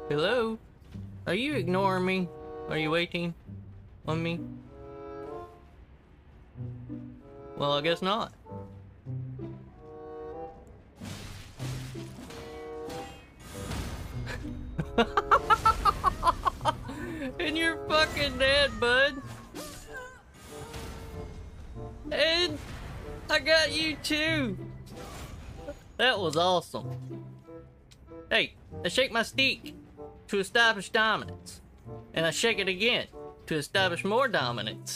Hello? Are you ignoring me? Are you waiting on me? Well, I guess not. And you're fucking dead, bud. And I got you too. That was awesome. Hey, I shake my stick to establish dominance. And I shake it again to establish more dominance.